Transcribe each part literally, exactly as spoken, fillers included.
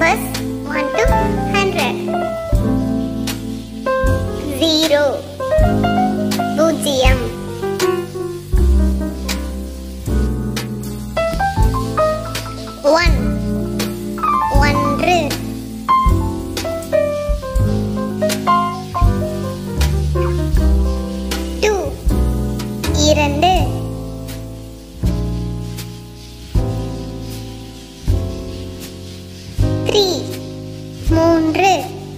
First, one to hundred. Zero. பூஜ்ஜியம். One. ஒன்று. Two. இரண்டு. Three. மூன்று.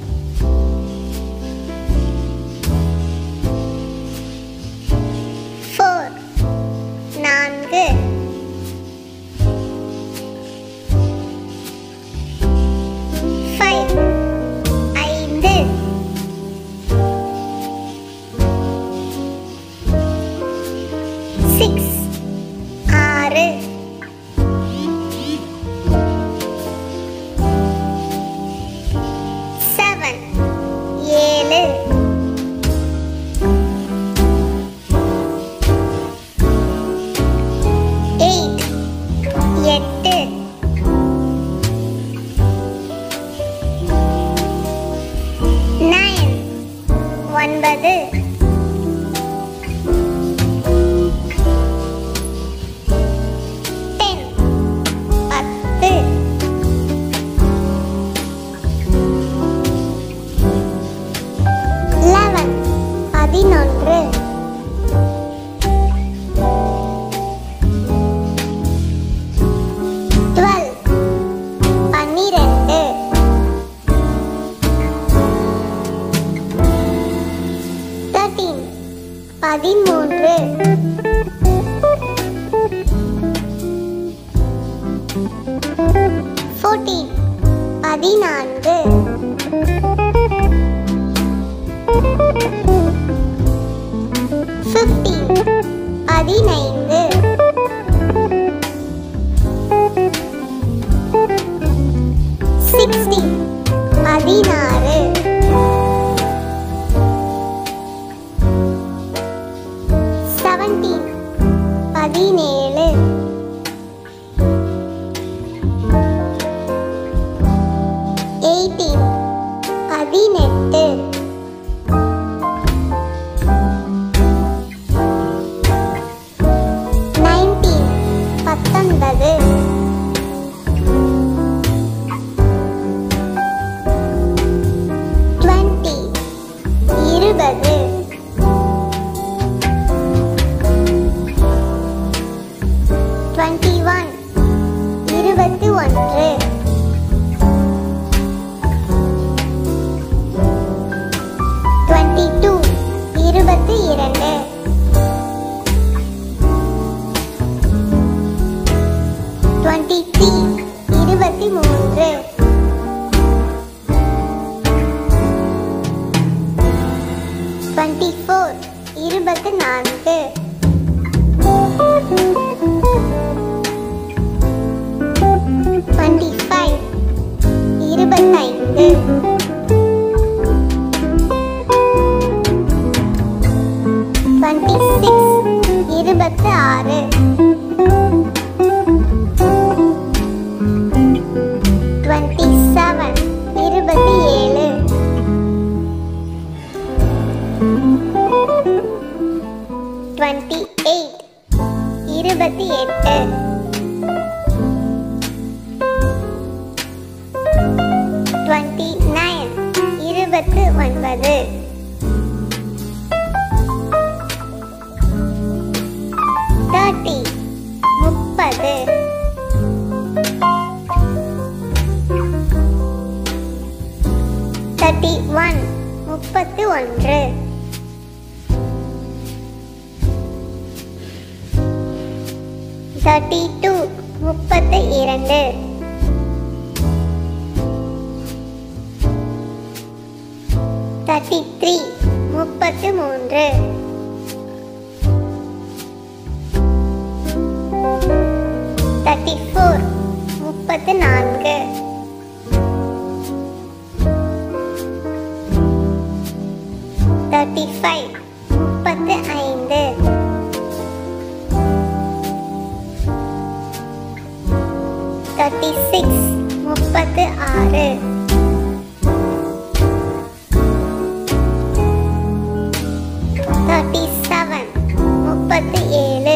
Four. நான்கு. Five. ஐந்து. Six. ஆறு. Seven. ஏழு. Eight. எட்டு. Nine. ஒன்பது. Ten. பத்து. Eleven. பதினொன்று. Twelve. பன்னிரண்டு. Thirteen. பதிமூன்று. Fourteen. பதினான்கு. Fifteen. பதினைந்து. Sixteen. பதினாறு. Seventeen. பதினேழு. Eighteen. பதினெட்டு. Nineteen. பத்தொன்பது. Twenty. இருபது. Twenty-one. இருபத்தி ஒன்று. Twenty-two. இருபத்தி இரண்டு. Twenty-three. இருபத்தி மூன்று. Twenty-four. இருபத்தி நான்கு. Twenty-five. இருபத்தைந்து. Twenty-six. இருபத்தி ஆறு. Twenty-seven. இருபத்தி ஏழு. Twenty-eight. இருபத்தி எட்டு. Twenty-nine. இருபத்தி ஒன்பது. Thirty. முப்பது. Thirty-one. முப்பத்தி ஒன்று. Thirty-two. முப்பத்தி இரண்டு. Thirty-three. முப்பத்தி மூன்று. Thirty-four. முப்பத்தி நான்கு. Thirty-five. முப்பத்தி ஐந்து. Thirty-six. முப்பத்து ஆறு. தேர்ட்டி செவன் முப்பத்து ஏழு.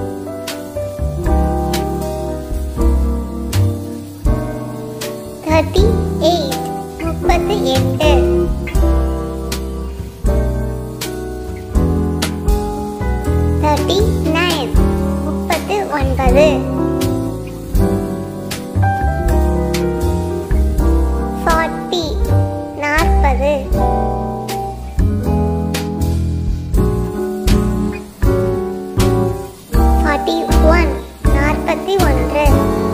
தேர்ட்டி எயிட் முப்பத்து எட்டு. தேர்ட்டி நைன் முப்பத்து ஒன்பது. ஃபார்ட்டி நாற்பது. ஃபார்ட்டி ஒன் நாற்பத்தி ஒன்று.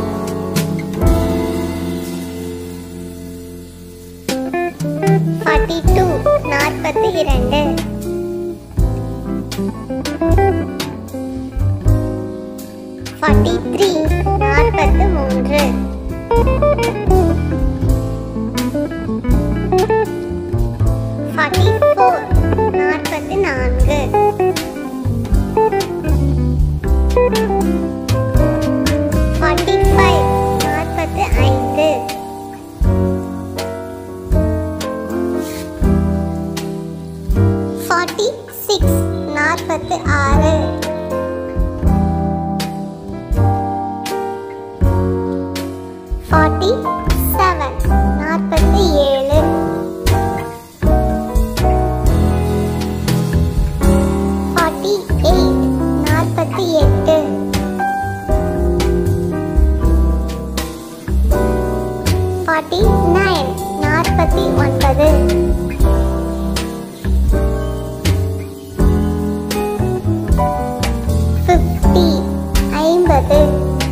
ஃபார்ட்டி டூ நாற்பத்தி இரண்டு. ஃபார்ட்டி த்ரீ நாற்பத்து மூன்று. ஃபார்ட்டி ஃபோர் நாற்பத்து நான்கு. ஃபார்ட்டி ஃபைவ் நாற்பத்து ஐந்து. ஃபார்ட்டி சிக்ஸ் நாற்பத்து ஆறு. ஃபார்ட்டி செவன் நாற்பத்தி ஏழு. ஃபார்ட்டி எயிட் நாற்பத்தி எட்டு. ஃபார்ட்டி நைன் நாற்பத்தி ஒன்பது. ஃபிஃப்டி ஐம்பது.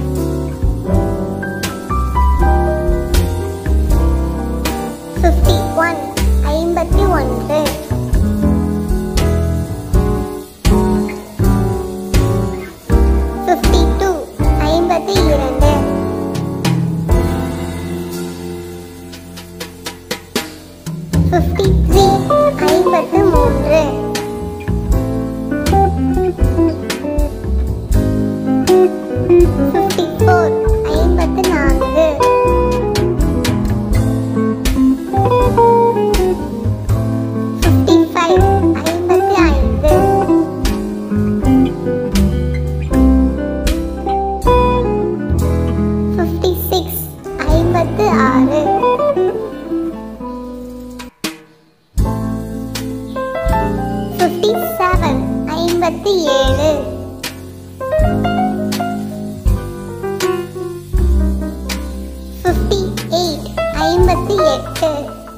ஃபிஃப்டி ஒன் ஐம்பத்தி ஒன்று. ஃபிஃப்டி டூ ஐம்பத்தி இரண்டு. ஃபிஃப்டி த்ரீ ஐம்பத்து மூன்று. ஃபிஃப்டி ஃபோர் ஐம்பத்து நான்கு. ஃபிஃப்டி ஃபைவ் ஐம்பத்தி ஐந்து. ஃபிஃப்டி சிக்ஸ் ஐம்பத்து ஆறு. ஃபிஃப்டி செவன் ஐம்பத்தி ஏழு. ஃபிஃப்டி எயிட் ஐம்பத்தி எட்டு.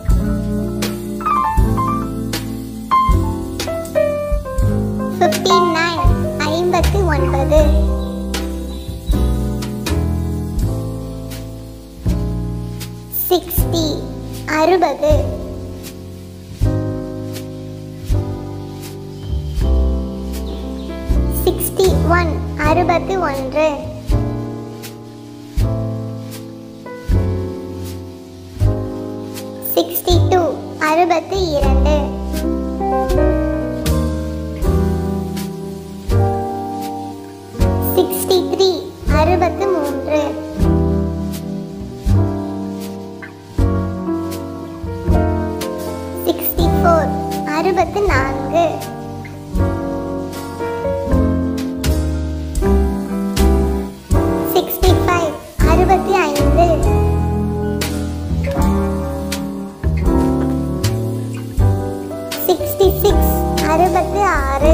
ஃபிஃப்டி நைன் ஐம்பத்தி ஒன்பது. சிக்ஸ்டி அறுபது. சிக்ஸ்டி ஒன் அறுபத்தி ஒன்று. சிக்ஸ்டி டூ அறுபத்தி இரண்டு. சிக்ஸ்டி த்ரீ அறுபத்தி மூன்று. சிக்ஸ்டி ஃபோர் அறுபத்தி நான்கு. சிக்ஸ்டி ஃபைவ் அறுபத்தி ஐந்து. சிக்ஸ்டி சிக்ஸ் அறுபத்தி ஆறு.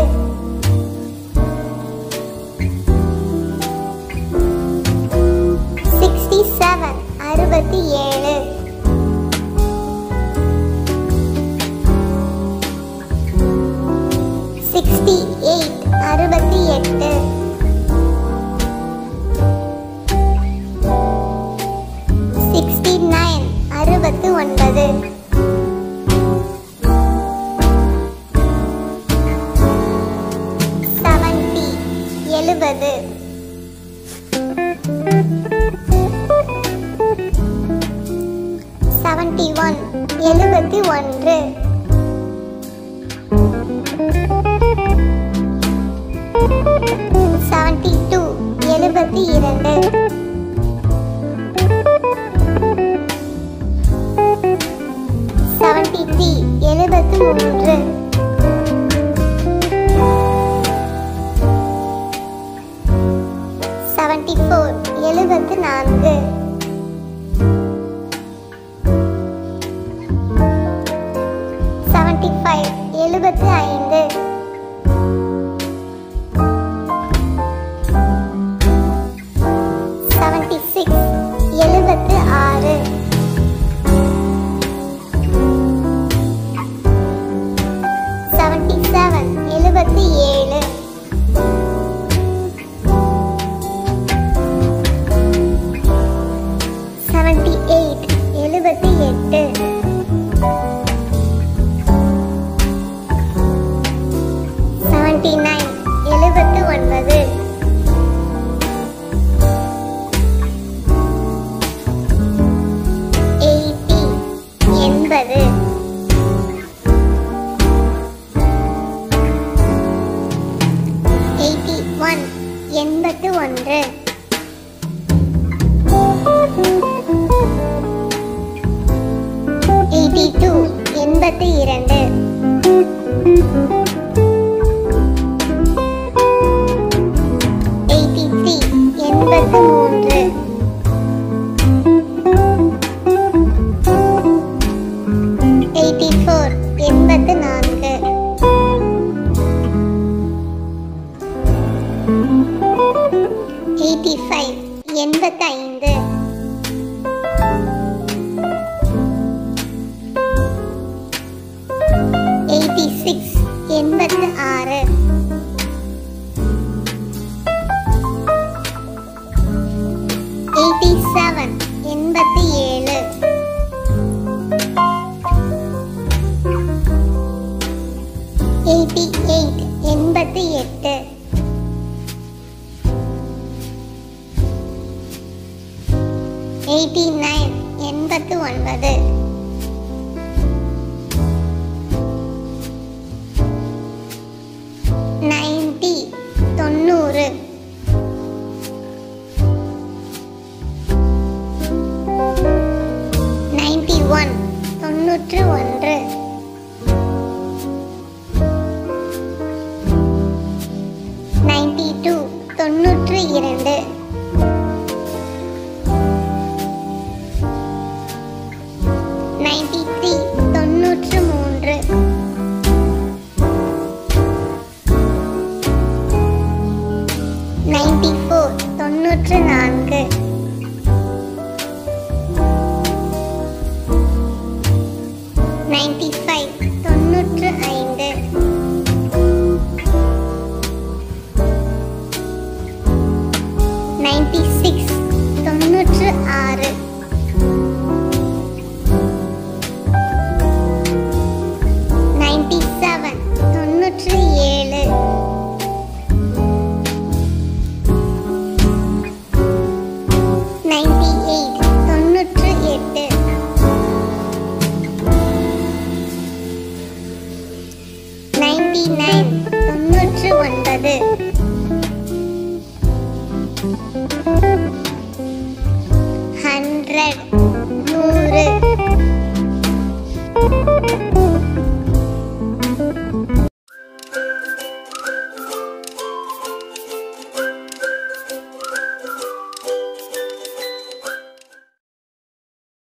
சிக்ஸ்டி செவன் அறுபத்தி ஏழு. சிக்ஸ்டி எயிட் அறுபத்தி எட்டு. சிக்ஸ்டி நைன் அறுபத்தி ஒன்பது. செவன்டி எழுபது. செவன்டி ஒன் எழுபத்தி ஒன்று. செவன்டி டூ எழுபத்தி இரண்டு. சிக்ஸ்டி எழுபத்து மூன்று. செவன்டி ஃபோர் எழுபத்து நான்கு. செவன்டி ஃபைவ் எழுபத்து ஐந்து. செவன்டி சிக்ஸ் எழுபத்து ஆறு. செவன்டி செவன் எழுபத்து ஏழு. செவன்டி எயிட் எழுபத்து எட்டு. செவன்டி நைன் எழுபத்து ஒன்பது. எயிட்டி எண்பது. எயிட்டி ஒன் எண்பத்து ஒன்று. எயிட்டி டூ எண்பத்து இரண்டு. எயிட்டி த்ரீ எண்பத்து மூன்று. எயிட்டி ஃபோர் எண்பத்து நான்கு. எயிட்டி ஃபைவ் எண்பத்து ஐந்து. எயிட்டி சிக்ஸ் எண்பத்து ஆறு. எயிட்டி செவன் எண்பத்து ஏழு. எயிட்டி எயிட் எண்பத்து எட்டு. எயிட்டி நைன் எண்பத்து ஒன்பது. நைன்டி தொண்ணூறு. நைன்டி ஒன் தொண்ணூற்று ஒன்று. நைன்டி டூ தொண்ணூற்று இரண்டு. நைன்டி த்ரீ தொண்ணூற்று மூன்று. நைன்டி ஃபோர் தொண்ணூற்று நான்கு. நைன்டி ஃபைவ் தொண்ணூற்று ஐந்து. நைன்டி சிக்ஸ் தொண்ணூற்று ஆறு. நைன்டி செவன் தொண்ணூற்று ஏழு. நைன்டி எயிட் தொண்ணூற்று எட்டு. நைன்டி நைன் தொண்ணூற்று ஒன்பது. ஹண்ட்ரட் நூறு.